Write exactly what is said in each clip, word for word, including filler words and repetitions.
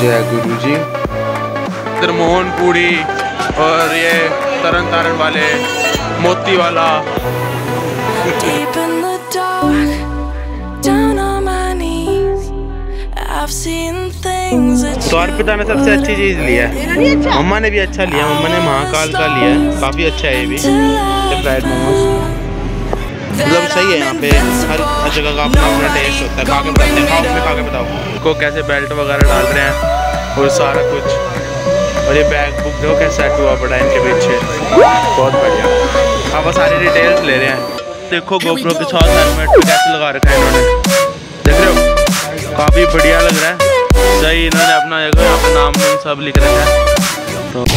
जय गुरु जी। इधर मोहनपुरी और ये तरन तारण वाले मोती वाला। तो अर्पिता ने सबसे अच्छी चीज लिया है, मम्मा ने भी अच्छा लिया, मम्मा ने महाकाल का लिया है, काफी अच्छा है ये भी। फ्राइड मोमोज मतलब सही है, यहाँ पे हर जगह का अपना अपना टेस्ट होता है। खा के बताते हैं, खाओ उसमें खा के बताओ को कैसे बेल्ट वगैरह डाल रहे हैं और सारा कुछ। और ये बैग बुक देखो कैसे सेट हुआ पड़ा इनके पीछे, बहुत बढ़िया। आप सारी डिटेल्स ले रहे हैं। देखो गोप्रो के साथ हेलमेट पे कैसे लगा रखा है इन्होंने, देख रहे हो, काफ़ी बढ़िया लग रहा है। सही इन्होंने अपना देखो यहाँ पे नाम सब लिख रखा है। तो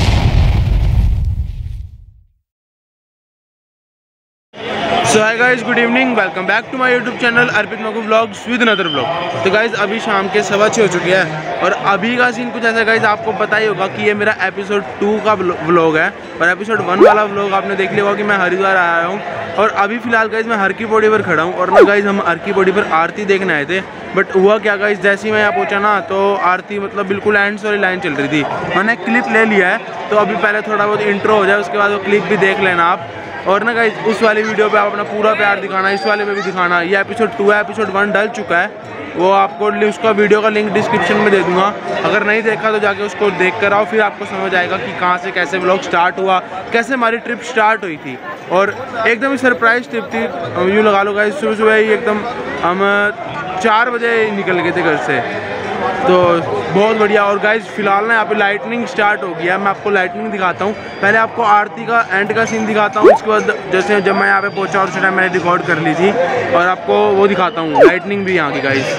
so hi guys, good evening, welcome back to my YouTube channel Arpit Maku vlogs with another vlog. तो गाइस अभी शाम के सवा छः हो चुके हैं और अभी का सीन कुछ ऐसा गाइस, आपको पता ही होगा कि ये मेरा एपिसोड टू का व्लॉग है और एपिसोड वन वाला व्लॉग आपने देख लिया होगा कि मैं हरिद्वार आया हूँ। और अभी फिलहाल गाइस मैं हर की पौड़ी पर खड़ा हूँ और ना गाइस हम हर की पौड़ी पर आरती देखने आए थे। बट हुआ क्या गाइस, जैसे ही मैं यहाँ पहुँचा ना तो आरती मतलब बिल्कुल एंड वाली लाइन चल रही थी। मैंने क्लिप ले लिया है, तो अभी पहले थोड़ा बहुत इंट्रो हो जाए, उसके बाद वो क्लिप भी देख लेना आप। और ना गाइस उस वाली वीडियो पे आप अपना पूरा प्यार दिखाना, इस वाले में भी दिखाना। ये एपिसोड टू है, एपिसोड वन डल चुका है, वो आपको उसका वीडियो का लिंक डिस्क्रिप्शन में दे दूंगा। अगर नहीं देखा तो जाके उसको देख कर आओ, फिर आपको समझ आएगा कि कहाँ से कैसे व्लॉग स्टार्ट हुआ, कैसे हमारी ट्रिप स्टार्ट हुई थी। और एकदम ही सरप्राइज ट्रिप थी, यूँ लगा लो गाइस। सुबह सुबह ही एकदम हम चार बजे निकल गए थे घर से, तो बहुत बढ़िया। और गाइस फिलहाल ना यहाँ पे लाइटनिंग स्टार्ट हो गया है, मैं आपको लाइटनिंग दिखाता हूँ। पहले आपको आरती का एंड का सीन दिखाता हूँ, उसके बाद जैसे जब मैं यहाँ पे पहुँचा और उस टाइम मैंने रिकॉर्ड कर ली थी, और आपको वो दिखाता हूँ लाइटनिंग भी यहाँ की गाइस।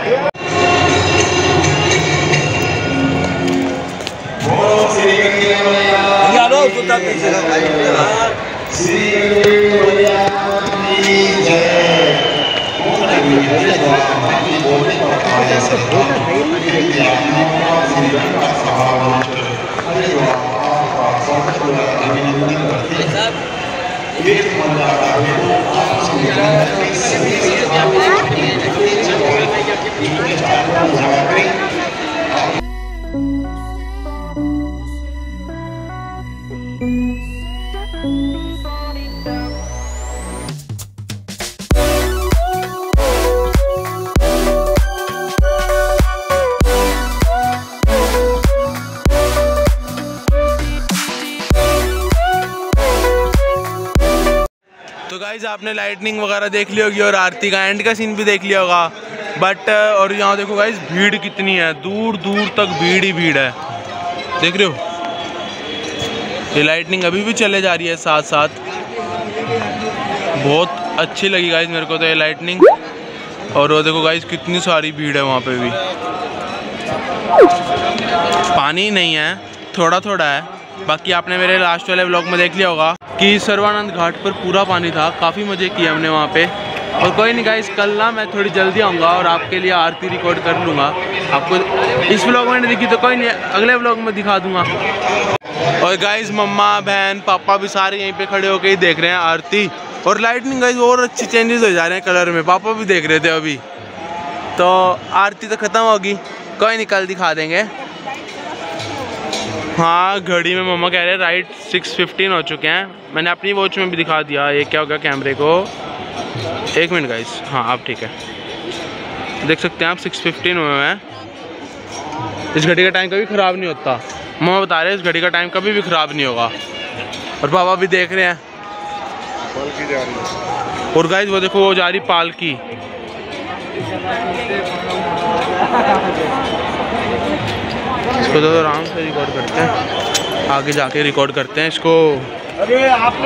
तो गाइज आपने लाइटनिंग वगैरह देख ली होगी और आरती का एंड का सीन भी देख लिया होगा। बट और यहाँ देखो गाइज भीड़ कितनी है, दूर दूर तक भीड़ ही भीड़ है, देख रहे हो। ये लाइटनिंग अभी भी चले जा रही है साथ साथ, बहुत अच्छी लगी गाइज मेरे को तो ये लाइटनिंग। और वो देखो गाइज कितनी सारी भीड़ है वहाँ पे भी। पानी नहीं है, थोड़ा थोड़ा है। बाकी आपने मेरे लास्ट वाले व्लॉग में देख लिया होगा कि सर्वानंद घाट पर पूरा पानी था, काफ़ी मज़े किए हमने वहाँ पे। और कोई नहीं गाइस, कल ना मैं थोड़ी जल्दी आऊँगा और आपके लिए आरती रिकॉर्ड कर लूँगा। आपको इस व्लॉग में नहीं दिखी तो कोई नहीं, अगले व्लॉग में दिखा दूँगा। और गाइस मम्मा बहन पापा भी सारे यहीं पे खड़े होकर ही देख रहे हैं आरती। और लाइटनिंग गाइस और अच्छी चेंजेस हो जा रहे हैं कलर में, पापा भी देख रहे थे अभी। तो आरती तो ख़त्म होगी, कोई नहीं कल दिखा देंगे। हाँ घड़ी में मम्मा कह रहे हैं राइट सिक्स फिफ्टीन हो चुके हैं, मैंने अपनी वॉच में भी दिखा दिया। ये क्या हो गया कैमरे को, एक मिनट गाइस, हाँ आप ठीक है देख सकते हैं आप, सिक्स फिफ्टीन हुए हैं। इस घड़ी का टाइम कभी ख़राब नहीं होता, मम्मा बता रहे हैं इस घड़ी का टाइम कभी भी ख़राब नहीं होगा। और पापा भी देख रहे हैं पालकी जा रही है। और गाइस वो देखो वो जा रही पालकी। इसको तो आराम से रिकॉर्ड करते हैं, आगे जाके रिकॉर्ड करते हैं इसको। अरे आपने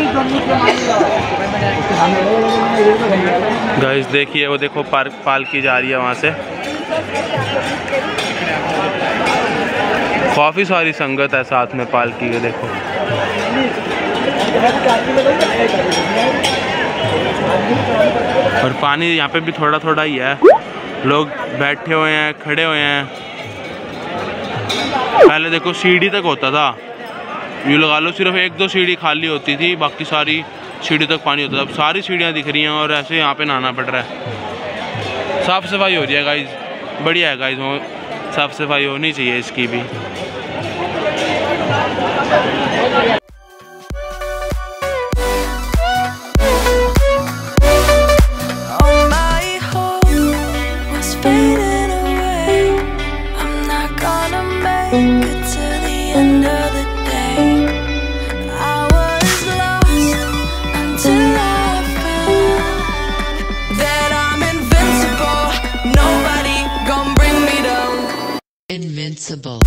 गाइस देखिए वो देखो पार्क पालकी जा रही है वहाँ से, काफ़ी सारी संगत है साथ में पालकी के। देखो और पानी यहाँ पे भी थोड़ा थोड़ा ही है, लोग बैठे हुए हैं, खड़े हुए हैं। पहले देखो सीढ़ी तक होता था, यूँ लगा लो सिर्फ एक दो सीढ़ी खाली होती थी, बाकी सारी सीढ़ी तक पानी होता था। अब सारी सीढ़ियाँ दिख रही हैं और ऐसे यहाँ पे नहाना पड़ रहा है। साफ़ सफाई हो रही है गाइज, बढ़िया है गाइज। साफ़ सफाई होनी चाहिए इसकी भी। Invincible.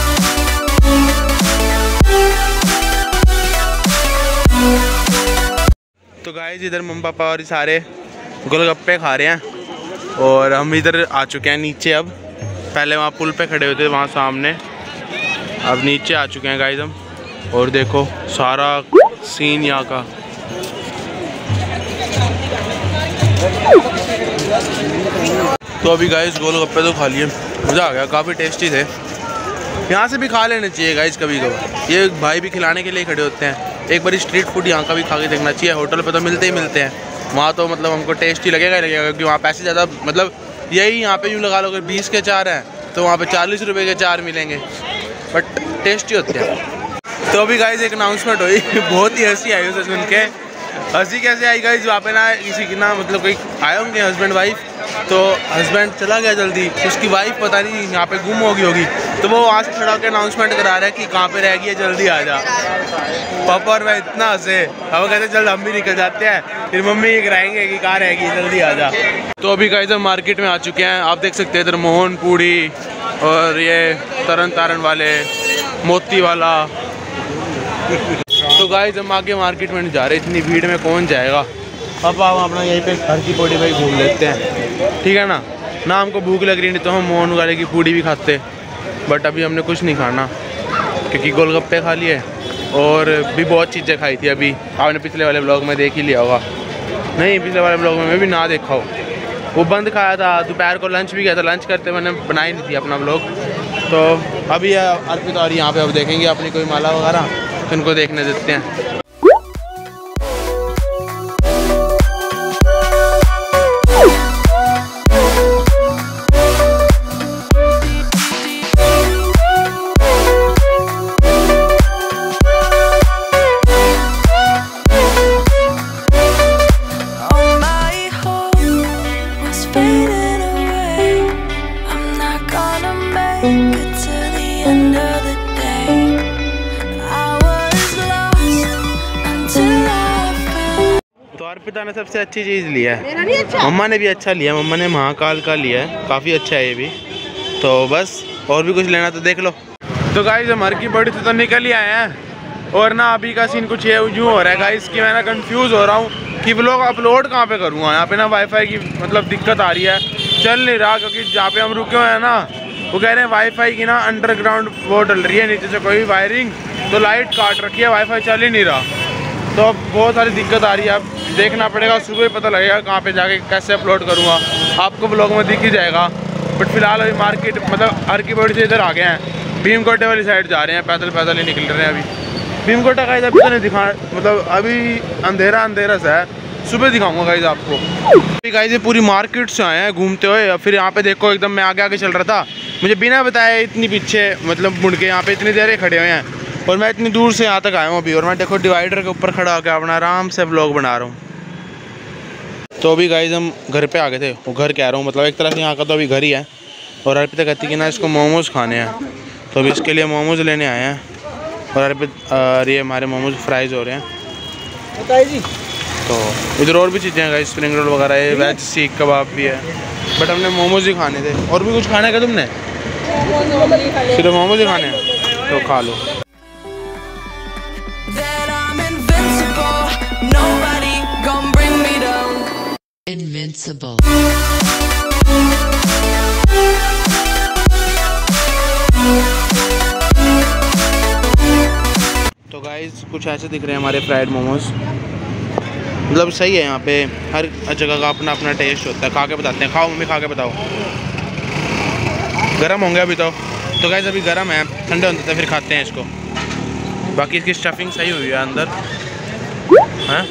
तो गाइस इधर मम्मी पापा और सारे गोलगप्पे खा रहे हैं और हम इधर आ चुके हैं नीचे। अब पहले वहाँ पुल पे खड़े होते वहाँ सामने, अब नीचे आ चुके हैं गाइस हम। और देखो सारा सीन यहाँ का। तो अभी गाइस गोलगप्पे तो खा लिए, मज़ा आ गया, काफ़ी टेस्टी थे। यहाँ से भी खा लेना चाहिए गाइस कभी कभी, ये भाई भी खिलाने के लिए खड़े होते हैं। एक बार स्ट्रीट फूड यहाँ का भी खा के देखना चाहिए। होटल पे तो मिलते ही मिलते हैं, वहाँ तो मतलब हमको टेस्टी लगेगा ही लगेगा, क्योंकि वहाँ पैसे ज़्यादा, मतलब यही यहाँ पे यूँ लगा लो अगर बीस के चार हैं तो वहाँ पे चालीस रुपए के चार मिलेंगे, बट टेस्टी होते हैं। तो अभी गाइस एक अनाउंसमेंट हुई बहुत ही हंसी आई उसे सुन के। हंसी कैसे आई गाइस, वहाँ पे ना किसी की ना मतलब कोई आए होंगे हस्बैंड वाइफ, तो हस्बैंड चला गया जल्दी, उसकी वाइफ पता नहीं यहाँ पे गुम हो गई होगी, तो वो वहाँ से खड़ा होकर अनाउंसमेंट करा रहा है कि कहाँ पे रह गई है, जल्दी आ जा। पापा और मैं इतना हंसे, अब कहते जल्द हम भी निकल जाते हैं, फिर मम्मी कराएंगे कि कहाँ रहेगी, जल्दी आ जा। तो अभी गाइस हम मार्केट में आ चुके हैं, आप देख सकते हैं इधर मोहन पूड़ी और ये तरन तारण वाले मोती वाला। तो गाइस हम आगे मार्केट में नहीं जा रहे, इतनी भीड़ में कौन जाएगा। अब आप अपना यहीं पे घर की पूड़ी भाई घूम लेते हैं, ठीक है ना। ना हमको भूख लग रही नहीं तो हम मोहन वाले की पूड़ी भी खाते, बट अभी हमने कुछ नहीं खाना क्योंकि गोलगप्पे खा लिए और भी बहुत चीज़ें खाई थी। अभी आपने पिछले वाले ब्लॉग में देख ही लिया होगा, नहीं पिछले वाले ब्लॉग में मैं भी ना देखा हो, वो बंद खाया था। दोपहर को लंच भी किया था, लंच करते मैंने बनाई नहीं थी अपना ब्लॉग। तो अभी अर्पित और यहाँ पे अब देखेंगे अपनी कोई माला वगैरह, तो उनको देखने देते हैं। तो अर्पिता ने सबसे अच्छी चीज़ लिया है, अच्छा। मम्मा ने भी अच्छा लिया, मम्मा ने महाकाल का लिया है, काफ़ी अच्छा है ये भी। तो बस और भी कुछ लेना तो देख लो। तो गाइस हम हर की बड़ी से तो निकल ही आए हैं और ना अभी का सीन कुछ ये यूँ हो रहा है गाइस कि मैं ना कंफ्यूज हो रहा हूँ कि व्लॉग अपलोड कहाँ पे करूँगा। यहाँ पे ना वाईफाई की मतलब दिक्कत आ रही है, चल नहीं रहा, क्योंकि जहाँ पे हम रुके हुए हैं ना वो कह रहे हैं वाईफाई की ना अंडरग्राउंड वो डल रही है, नीचे से कोई वायरिंग, तो लाइट काट रखी है, वाईफाई चल ही नहीं रहा। तो अब बहुत सारी दिक्कत आ रही है, अब देखना पड़ेगा, सुबह ही पता लगेगा कहाँ पे जाके कैसे अपलोड करूँगा, आपको ब्लॉग में दिख ही जाएगा। बट फिलहाल अभी मार्केट मतलब हर की बड़ी से इधर आ गए हैं, भीमकोटे वाली साइड जा रहे हैं, पैदल पैदल ही निकल रहे हैं अभी। भीमकोटा का अभी तो नहीं दिखा, मतलब अभी अंधेरा अंधेरा सा है, सुबह दिखाऊंगा गाइस आपको। अभी गाइस ये पूरी मार्केट से आए हैं घूमते हुए, फिर यहाँ पे देखो एकदम मैं आगे आगे चल रहा था, मुझे बिना बताए इतनी पीछे मतलब मुड़ के यहाँ पे इतनी देर खड़े हुए हैं और मैं इतनी दूर से यहाँ तक आया हूँ अभी, और मैं देखो डिवाइडर के ऊपर खड़ा होकर अपना आराम से व्लॉग बना रहा हूँ। तो अभी गाइस हम घर पे आ गए थे, वो घर कह रहा हूँ मतलब एक तरह से यहाँ का तो अभी घर ही है। और अर्पिता कहती कि ना इसको मोमोज़ खाने हैं, तो अभी इसके लिए मोमोज़ लेने आए हैं। और अर्पित ये हमारे मोमोज़ फ्राइज़ हो रहे हैं बताइए जी। तो इधर और भी चीज़ें हैं गाइस, स्प्रिंग रोल वगैरह है, वेज सीख कबाब भी है, बट हमने मोमोज़ ही खाने थे। और भी कुछ खाना है क्या तुमने? सिर्फ मोमोज़ ही खाने हैं, तो खा लो। Invincible. तो गाइस कुछ ऐसे दिख रहे हैं हमारे फ्राइड मोमोज, मतलब सही है, यहाँ पे हर जगह का अपना अपना टेस्ट होता है। खा के बताते हैं, खाओ मम्मी खा के बताओ। गरम होंगे अभी तो तो गाइस अभी गरम है, ठंडे होते थे फिर खाते हैं इसको। बाकी इसकी स्टफिंग सही हुई है अंदर, हाँ।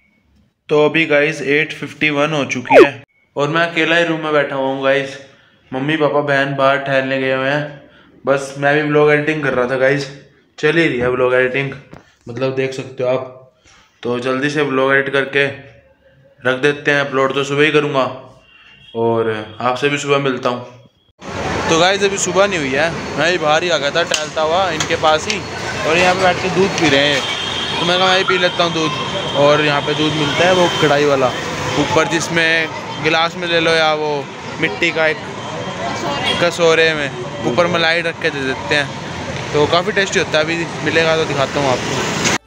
तो अभी गाइस एट फिफ्टी वन हो चुकी है और मैं अकेला ही रूम में बैठा हुआ हूँ गाइस। मम्मी पापा बहन बाहर टहलने गए हुए हैं। बस मैं भी व्लॉग एडिटिंग कर रहा था गाइज, चल ही रही है व्लॉग एडिटिंग, मतलब देख सकते हो आप। तो जल्दी से व्लॉग एडिट करके रख देते हैं, अपलोड तो सुबह ही करूँगा और आपसे भी सुबह मिलता हूँ। तो गाइज अभी सुबह नहीं हुई है, मैं ही बाहर ही आ गया था टहलता हुआ इनके पास ही, और यहाँ पे बैठ के दूध पी रहे हैं। तो मैं कहा मैं ही पी लेता हूँ दूध। और यहाँ पे दूध मिलता है वो कढ़ाई वाला ऊपर, जिसमें गिलास में ले लो या वो मिट्टी का एक कटोरे में ऊपर मलाई रख के दे देते हैं, तो काफ़ी टेस्टी होता है। अभी मिलेगा तो दिखाता हूँ आपको।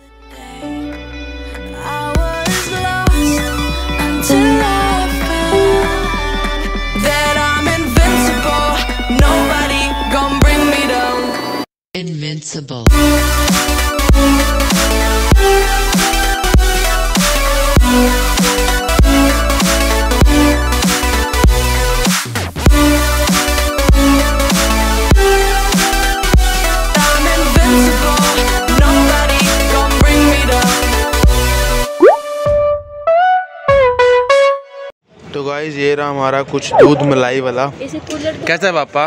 Invincible. तो गाइस ये रहा हमारा कुछ दूध मलाई वाला। कैसा है पापा?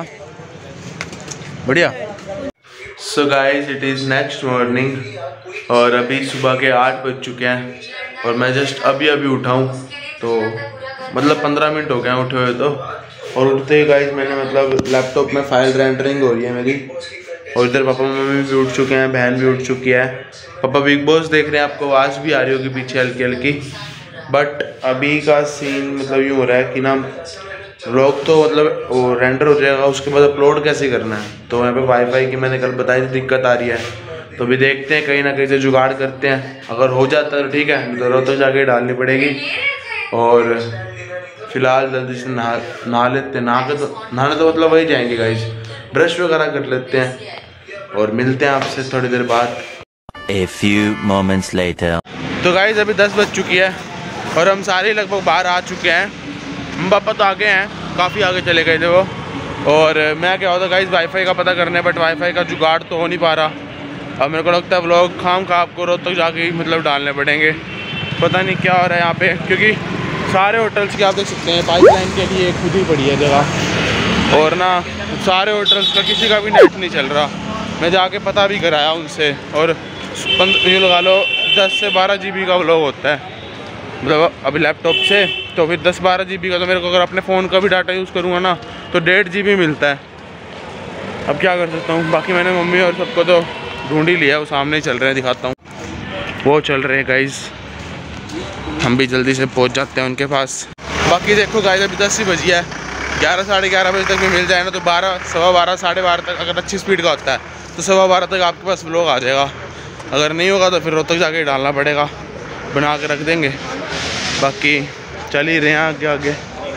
बढ़िया। So guys it is next morning और अभी सुबह के आठ बज चुके हैं और मैं जस्ट अभी अभी उठा हूँ, तो मतलब पंद्रह मिनट हो गए हैं उठे हुए तो। और उठते ही गाइस मैंने मतलब लैपटॉप में फाइल रेंडरिंग हो रही है मेरी, और इधर पापा मम्मी भी उठ चुके हैं, बहन भी उठ चुकी है। पापा बिग बॉस देख रहे हैं, आपको आवाज़ भी आ रही होगी पीछे हल्की हल्की। बट अभी का सीन मतलब यूँ हो रहा है कि ना व्लॉग तो मतलब वो रेंडर हो जाएगा, उसके बाद अपलोड कैसे करना है। तो यहाँ पे वाईफाई की मैंने कल बताई थी दिक्कत आ रही है, तो अभी देखते हैं कहीं ना कहीं से जुगाड़ करते हैं। अगर हो जाता है तो ठीक है, तो रोहतक जाके डालनी पड़ेगी। और फिलहाल जल्दी से नहा नहा लेते हैं। नहा के तो नहाने तो मतलब वही जाएंगे गाइस, ब्रश वगैरह कर लेते हैं और मिलते हैं आपसे थोड़ी देर बाद। A few moments later. तो गाइस अभी दस बज चुकी है और हम सारे लगभग बाहर आ चुके हैं। हम पापा तो आगे हैं, काफ़ी आगे चले गए थे वो। और मैं क्या होता गाइस वाईफाई का पता करने, बट वाईफाई का जुगाड़ तो हो नहीं पा रहा। अब मेरे को लगता है व्लॉग खाम खा आपको रोज तक जाके ही मतलब डालने पड़ेंगे। पता नहीं क्या हो रहा है यहाँ पे, क्योंकि सारे होटल्स की आप देख सकते हैं पाइपलाइन के लिए खुद ही पड़ी है जगह, और ना सारे होटल्स का किसी का भी नेट नहीं चल रहा। मैं जाके पता भी कराया उनसे, और यूँ लगा लो दस से बारह जी बी का व्लॉग होता है मतलब अभी लैपटॉप से, तो फिर दस बारह जी बी का। तो मेरे को अगर अपने फ़ोन का भी डाटा यूज़ करूँगा ना तो डेढ़ जी बी मिलता है। अब क्या कर सकता हूँ। बाकी मैंने मम्मी और सबको तो ढूंढ ही लिया, वो सामने ही चल रहे हैं, दिखाता हूँ। वो चल रहे हैं गाइस, हम भी जल्दी से पहुँच जाते हैं उनके पास। बाकी देखो गाइस अभी दस ही बजी है, ग्यारह साढ़े ग्यारह बजे तक भी मिल जाए ना तो बारह सवा बारह साढ़े बारह तक अगर अच्छी स्पीड का होता है तो सवा बारह तक आपके पास व्लॉग आ जाएगा। अगर नहीं होगा तो फिर रोहतक जाके डालना पड़ेगा, बना के रख देंगे। बाकी चल ही रहे हैं आगे आगे।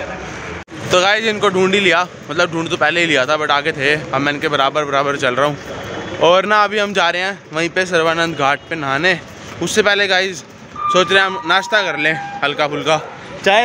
तो गाइस इनको ढूंढ ही लिया, मतलब ढूंढ तो पहले ही लिया था बट आगे थे, अब मैं इनके बराबर बराबर चल रहा हूँ। और ना अभी हम जा रहे हैं वहीं पे सर्वानंद घाट पे नहाने। उससे पहले गाइस सोच रहे हैं हम नाश्ता कर लें हल्का फुल्का, चाय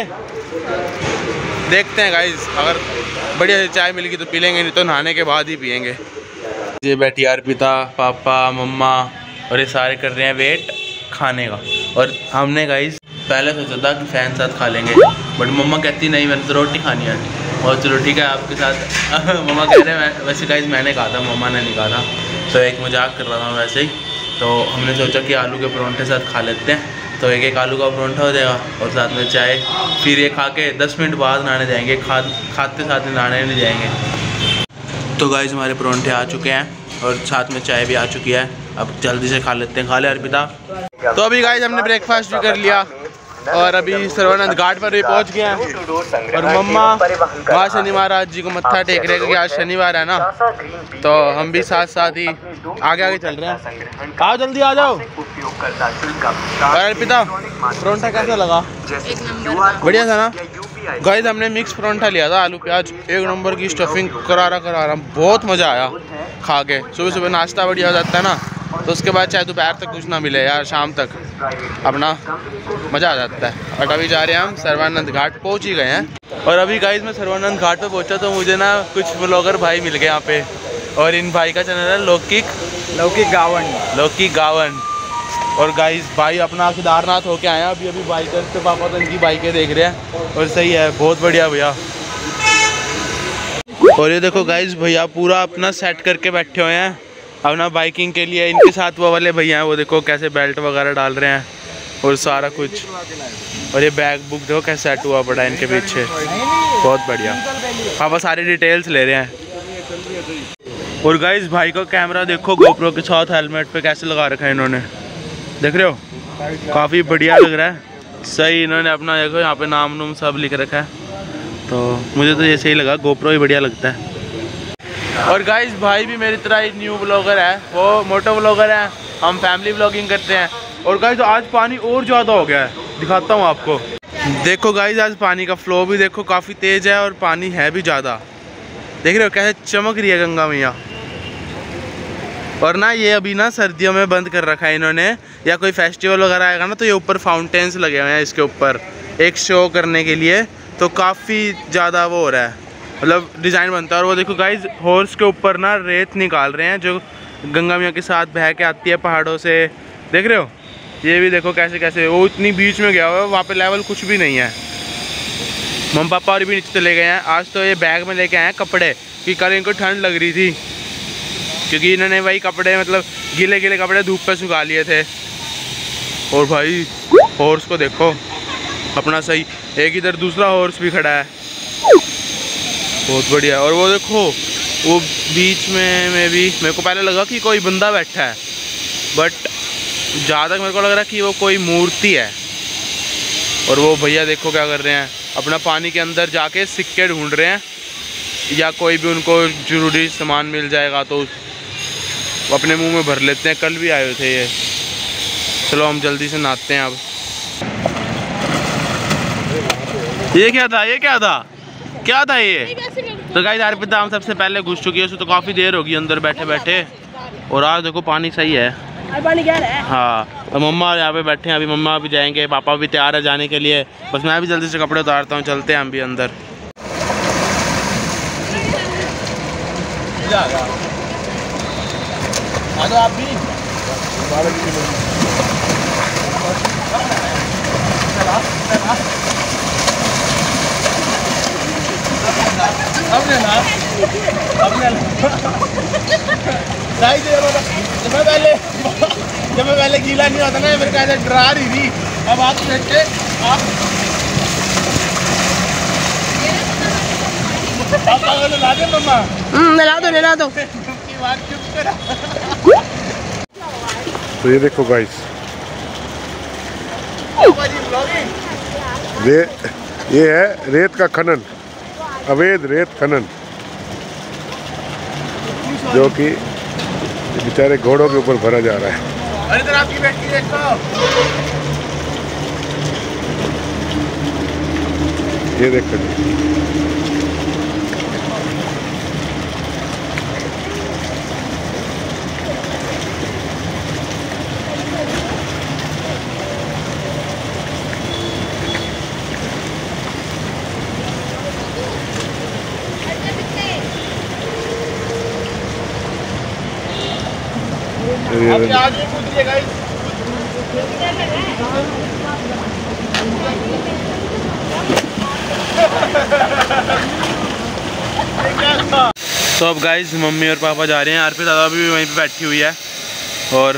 देखते हैं गाइस, अगर बढ़िया से चाय मिलेगी तो पी लेंगे, नहीं तो नहाने के बाद ही पियेंगे। ये बैठी अर्पिता, पापा, मम्मा और ये सारे कर रहे हैं वेट खाने का। और हमने गाइस पहले सोचा था कि फैन साथ खा लेंगे, बट मम्मा कहती नहीं मैंने तो रोटी खानी है। और चलो ठीक है आपके साथ मम्मा कह रहे हैं, वैसे गाइस मैंने कहा था, मम्मा ने नहीं कहा था, तो एक मजाक कर रहा था वैसे ही। तो हमने सोचा कि आलू के परोंठे साथ खा लेते हैं, तो एक एक आलू का परोंठा हो जाएगा और साथ में चाय। फिर ये खा के दस मिनट बाद नहाने जाएंगे, खा खाते साथ में नहाने नहीं जाएंगे। तो गाइस हमारे परोंठे आ चुके हैं और साथ में चाय भी आ चुकी है, अब जल्दी से खा लेते हैं। खा ले अर्पिता। तो अभी गाइस हमने ब्रेकफास्ट भी कर लिया और अभी सर्वानंद घाट पर भी पहुंच गए हैं। और मम्मा वहाँ शनि महाराज जी को मत्था टेक रहे क्योंकि आज शनिवार है ना, तो हम भी साथ साथ ही आगे आगे चल रहे हैं। आओ जल्दी आ जाओ। और अर्पिता परोंठा कैसा लगा? एक नंबर, बढ़िया था ना गाइस। हमने मिक्स परोंठा लिया था, आलू प्याज, एक नंबर की स्टफिंग, करारा करारा, बहुत मज़ा आया खा के। सुबह सुबह नाश्ता बढ़िया हो जाता है ना, तो उसके बाद चाहे दोपहर तक कुछ ना मिले यार, शाम तक अपना मज़ा आ जाता है। और अभी जा रहे हैं हम सर्वानंद घाट, पहुंच ही गए हैं। और अभी गाइस मैं सर्वानंद घाट पे पहुंचा तो मुझे ना कुछ ब्लॉगर भाई मिल गए यहाँ पे, और इन भाई का चैनल है लौकिक लौकिक गावन लौकिक गावन। और गाइस भाई अपना केदारनाथ होके आए हैं अभी अभी, बाइकर तो पापा तो इनकी बाइकें देख रहे हैं, और सही है, बहुत बढ़िया भैया। और ये देखो गाइस भैया पूरा अपना सेट करके बैठे हुए हैं अपना बाइकिंग के लिए। इनके साथ वो वाले भैया हैं, वो देखो कैसे बेल्ट वगैरह डाल रहे हैं और सारा कुछ। और ये बैग बुक देखो कैसे सेट हुआ पड़ा है इनके पीछे, बहुत बढ़िया। पापा सारी डिटेल्स ले रहे हैं। और गाइस भाई का कैमरा देखो गोप्रो के साथ हेलमेट पे कैसे लगा रखा है इन्होंने, देख रहे हो, काफ़ी बढ़िया लग रहा है। सही इन्होंने अपना देखो यहाँ पे नाम नूम सब लिख रखा है, तो मुझे तो ये सही लगा, गोप्रो ही बढ़िया लगता है। और गाइस भाई भी मेरी तरह एक न्यू ब्लॉगर है, वो मोटो ब्लॉगर है, हम फैमिली ब्लॉगिंग करते हैं। और गाइस आज पानी और ज़्यादा हो गया है, दिखाता हूँ आपको। देखो गाइस आज पानी का फ्लो भी देखो काफ़ी तेज़ है और पानी है भी ज़्यादा, देख रहे हो कैसे चमक रही है गंगा मैया। और ना ये अभी ना सर्दियों में बंद कर रखा है इन्होंने, या कोई फेस्टिवल वगैरह आएगा ना तो ये ऊपर फाउंटेन्स लगे हुए हैं इसके ऊपर एक शो करने के लिए, तो काफ़ी ज़्यादा वो हो रहा है, मतलब डिज़ाइन बनता है। और वो देखो गाइस हॉर्स के ऊपर ना रेत निकाल रहे हैं जो गंगा मैया के साथ बह के आती है पहाड़ों से, देख रहे हो। ये भी देखो कैसे कैसे वो इतनी बीच में गया हुआ है, वहाँ पे लेवल कुछ भी नहीं है। मम्मी पापा और भी नीचे चले गए हैं। आज तो ये बैग में लेके आए हैं कपड़े, कि कल इनको ठंड लग रही थी, क्योंकि इन्होंने वही कपड़े मतलब गीले गीले कपड़े धूप पे सुखा लिए थे। और भाई हॉर्स को देखो अपना सही, एक इधर दूसरा हॉर्स भी खड़ा है, बहुत बढ़िया। और वो देखो वो बीच में में भी मेरे को पहले लगा कि कोई बंदा बैठा है, बट जहाँ तक मेरे को लग रहा है कि वो कोई मूर्ति है। और वो भैया देखो क्या कर रहे हैं, अपना पानी के अंदर जाके सिक्के ढूंढ रहे हैं, या कोई भी उनको ज़रूरी सामान मिल जाएगा तो अपने मुंह में भर लेते हैं। कल भी आए थे ये। चलो हम जल्दी से नहाते हैं अब। ये क्या था, ये क्या था, क्या था ये? तो गाइस अर्पिता हम सबसे पहले घुस चुकी है, उसको तो काफ़ी देर होगी अंदर बैठे बैठे। और आज देखो पानी सही है, पानी क्या है? हाँ। तो मम्मा यहाँ पे बैठे हैं, अभी मम्मा भी जाएंगे, पापा भी तैयार है जाने के लिए। बस मैं भी जल्दी से कपड़े उतारता हूँ, चलते हैं हम भी अंदर। आ जाओ आप भी। जब मैं पहले जब मैं पहले गीला नहीं होता ना, मेरे को ऐसे डरा रही थी। अब आप देखते आप आप नला दे मम्मा, नला दो नला दो। तो ये देखो गाइस, ये ये है रेत का खनन, अवैध रेत खनन, जो कि बेचारे घोड़ों के ऊपर भरा जा रहा है। और इधर आपकी बेटी देखो, ये देखो आप आगे पूछिए गाइस। तो अब गाइस मम्मी और पापा जा रहे हैं, अर्पिता दादा भी वहीं पे बैठी हुई है। और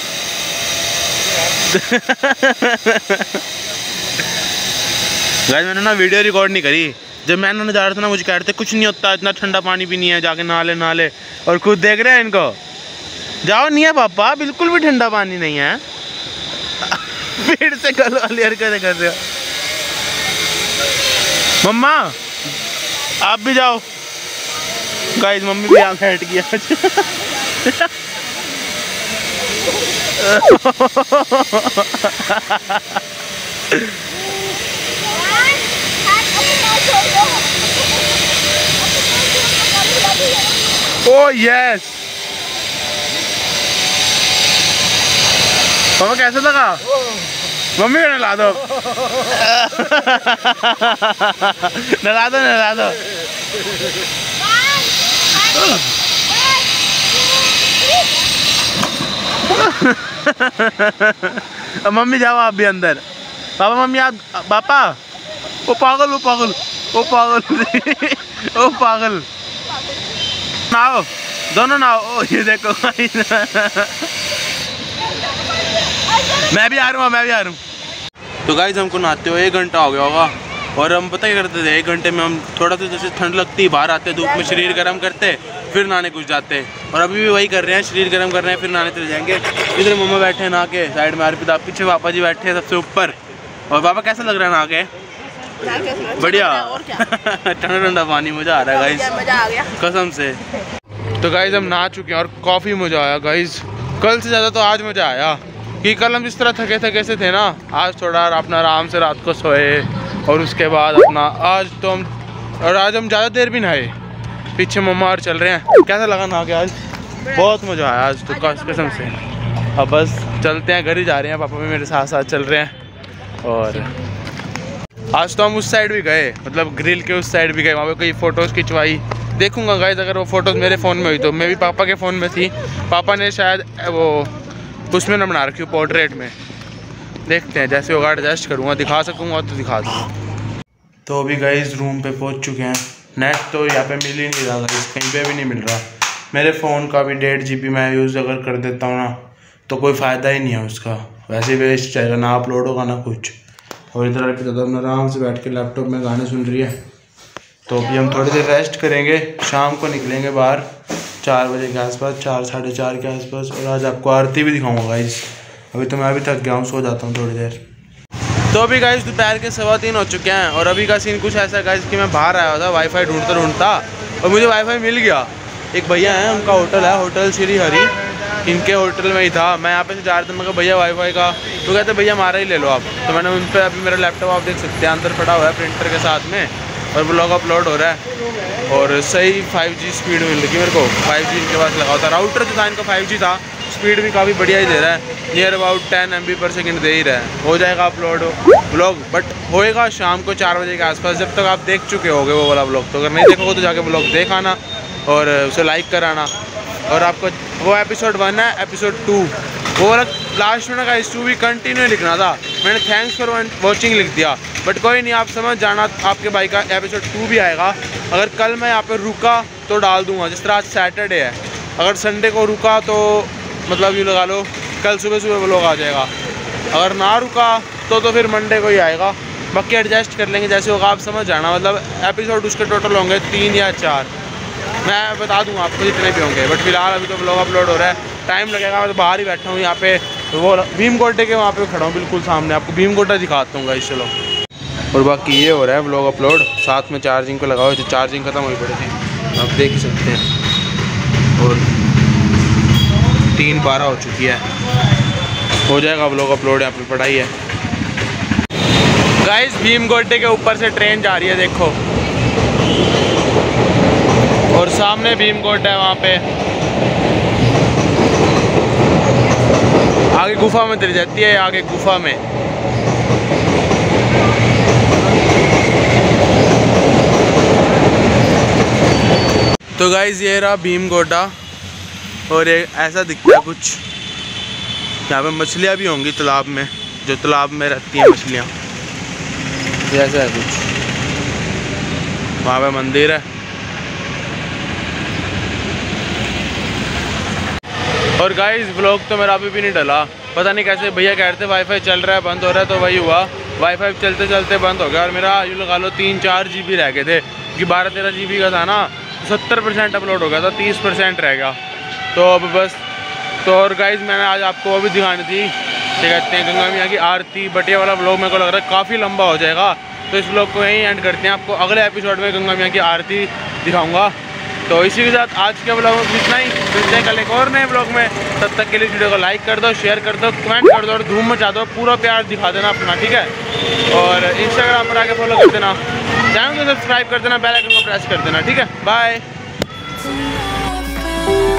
गाइस मैंने ना वीडियो रिकॉर्ड नहीं करी, जब मैं ना जा रहा था ना मुझे कह रहे थे कुछ नहीं होता, इतना ठंडा पानी भी नहीं है, जाके नहा ले नहा ले। और खुद देख रहे हैं इनको, जाओ नहीं है पापा, बिल्कुल भी ठंडा पानी नहीं है। फिर से कल वाली हरकतें कर रहे हो। मम्मा आप भी जाओ। गाइस मम्मी भी यहाँ बैठ गया। ओह यस, पापा कैसे लगा? मम्मी को नला दो। नला दो नला दो। अब मम्मी जाओ आप भी अंदर। पापा मम्मी आप, पापा ओ पागल ओ पागल ओ पागल ओ पागल नहाओ दोनों नहाओ। ओ ये देखो मैं भी आ रहा हूँ मैं भी आ रहा हूँ। तो गाइस हमको नहाते हुए एक घंटा हो गया होगा और हम पता क्या करते थे, एक घंटे में हम थोड़ा सा जैसे ठंड लगती बाहर आते धूप में शरीर गर्म करते फिर नहाने घुस जाते और अभी भी वही कर रहे हैं, शरीर गर्म कर रहे हैं फिर नहाने चले जाएंगे। इधर मम्मा बैठे हैं नहा के साइड में, अर्पिता पीछे, पापा जी बैठे हैं सबसे ऊपर। और पापा कैसा लग रहा है नहा के? बढ़िया ठंडा ठंडा पानी, मज़ा आ रहा है गाइस कसम से। तो गाइस हम नहा चुके हैं और काफ़ी मज़ा आया गाइस, कल से ज़्यादा तो आज मज़ा आया कि कल हम जिस तरह थके थके से थे ना, आज थोड़ा अपना आराम से रात को सोए और उसके बाद अपना आज तो हम और आज हम ज़्यादा देर भी नहाए, पीछे मम्मा और चल रहे हैं। कैसा लगा नहा के? आज बहुत मज़ा आया आज तो कसम से। अब बस चलते हैं, घर ही जा रहे हैं, पापा भी मेरे साथ साथ चल रहे हैं। और आज तो हम उस साइड भी गए, मतलब ग्रिल के उस साइड भी गए, वहाँ पे कई फ़ोटोज़ खिंचवाई। देखूंगा गाइस अगर वो फ़ोटोज़ मेरे फ़ोन में हुई तो, मैं भी पापा के फ़ोन में थी, पापा ने शायद वो उसमें न बना रखी, पोर्ट्रेट में। देखते हैं जैसे होगा एडजस्ट करूँगा, दिखा सकूँगा तो दिखा दूँ। तो अभी गाइस रूम पे पहुँच चुके हैं। नेट तो यहाँ पे मिल ही नहीं रहा गाइस, कहीं पे भी नहीं मिल रहा। मेरे फ़ोन का भी डेढ़ जी बी मैं यूज़ अगर कर देता हूँ ना तो कोई फ़ायदा ही नहीं है उसका, वैसे वेस्ट जाएगा, ना अपलोड होगा ना कुछ। और इधर अभी तो आराम से बैठ के लैपटॉप में गाने सुन रही है। तो अभी हम थोड़ी देर रेस्ट करेंगे, शाम को निकलेंगे बाहर चार बजे के आसपास, चार साढ़े चार के आसपास। और आज आपको आरती भी दिखाऊंगा गाइस। अभी तो मैं अभी थक गया हूँ, सो जाता हूँ थोड़ी देर। तो अभी गाइस दोपहर के सवा तीन हो चुके हैं और अभी का सीन कुछ ऐसा गाइस कि मैं बाहर आया था वाईफाई ढूंढता ढूंढता और मुझे वाईफाई मिल गया। एक भैया हैं, उनका होटल है, होटल श्री हरि, इनके होटल में ही था। मैं यहाँ पे से जा रहा था, मैं कहा भैया वाईफाई का, तो कहते भैया हमारा ही ले लो आप। तो मैंने उन पर, अभी मेरा लैपटॉप आप देख सकते हैं अंदर पड़ा हुआ है प्रिंटर के साथ में और ब्लॉग अपलोड हो रहा है और सही फाइव जी स्पीड मिल रही है मेरे को। फाइव जी इनके पास लगा होता, राउटर जो था इनका फाइव जी था, स्पीड भी काफ़ी बढ़िया ही दे रहा है, near about ten M B per second दे ही रहा है। हो जाएगा अपलोड ब्लॉग, बट होएगा शाम को चार बजे के आसपास, जब तक आप देख चुके होगे वो वाला ब्लॉग। तो अगर नहीं देखोगे तो जाके ब्लॉग देख आना और उसे लाइक कराना। और आपको वो एपिसोड वन है, एपिसोड टू वो वाला लास्ट में ना गाइस टू भी कंटिन्यू लिखना था, मैंने थैंक्स फॉर वॉचिंग लिख दिया, बट कोई नहीं, आप समझ जाना आपके भाई का एपिसोड टू भी आएगा। अगर कल मैं यहाँ पर रुका तो डाल दूँगा, जिस तरह आज सैटरडे है, अगर संडे को रुका तो मतलब यूँ लगा लो कल सुबह सुबह ब्लॉग आ जाएगा, अगर ना रुका तो तो फिर मंडे को ही आएगा। बाकी एडजस्ट कर लेंगे जैसे होगा, आप समझ जाना। मतलब एपिसोड उसके टोटल होंगे तीन या चार, मैं बता दूंगा आपको जितने भी होंगे, बट फिलहाल अभी तो ब्लॉग अपलोड हो रहा है, टाइम लगेगा। मैं तो बाहर ही बैठा हूँ यहाँ पे, वो भीम कोटे के वहाँ पे खड़ा हूँ बिल्कुल सामने, आपको भीम कोटा दिखाता हूँ गाइस चलो। और बाकी ये हो रहा है ब्लॉग अपलोड, साथ में चार्जिंग को लगाओ, जो चार्जिंग खत्म हुई पड़ी थी आप देख ही सकते हैं। और तीन बारह हो चुकी है, हो जाएगा ब्लॉग अपलोड, यहाँ पे पढ़ाई है गाइस। भीम कोटे के ऊपर से ट्रेन जा रही है देखो, और सामने भीम कोटा है, वहाँ पे आगे गुफा में चली जाती है, आगे गुफा में। तो गाइस ये रहा भीम कोटा और ये ऐसा दिखता है कुछ। यहाँ पे मछलियाँ भी होंगी तालाब में, जो तालाब में रहती हैं मछलियाँ, जैसा है कुछ। वहाँ पे मंदिर है। और गाइस ब्लॉग तो मेरा अभी भी नहीं डला, पता नहीं कैसे भैया कह रहे थे वाईफाई चल रहा है बंद हो रहा है, तो वही हुआ, वाईफाई चलते चलते बंद हो गया। और मेरा यूँ लगा लो तीन चार जी बी रह गए थे, कि बारह तेरह जी बी का था ना, सत्तर परसेंट अपलोड हो गया था, तीस परसेंट रह गया। तो अब बस तो और गाइस मैंने आज आपको वो भी दिखानी थी, क्या कहते हैं, गंगा मैया की आरती। बट ये वाला ब्लॉग मेरे को लग रहा है काफ़ी लंबा हो जाएगा, तो इस ब्लॉग को यहीं एंड करते हैं। आपको अगले एपिसोड में गंगा मैया की आरती दिखाऊंगा। तो इसी के साथ आज के ब्लॉग में इतना ही, मिलते हैं कल एक और नए ब्लॉग में। तब तक के लिए वीडियो को लाइक कर दो, शेयर कर दो, कमेंट कर दो और धूम मचा दो, पूरा प्यार दिखा देना अपना, ठीक है। और इंस्टाग्राम पर आके फॉलो कर देना, चैनल को सब्सक्राइब कर देना, बेल आइकन को प्रेस कर देना, ठीक है। बाय।